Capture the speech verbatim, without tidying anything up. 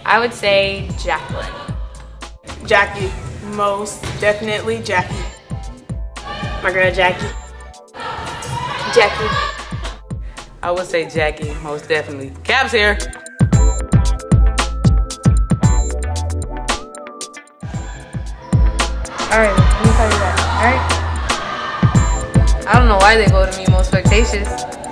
I would say Jacqueline. Jackie. Most definitely Jackie. My girl Jackie. Jackie. I would say Jackie, most definitely. Cab's here. Alright, let me tell you that. Alright? I don't know why they voted me most flirtatious.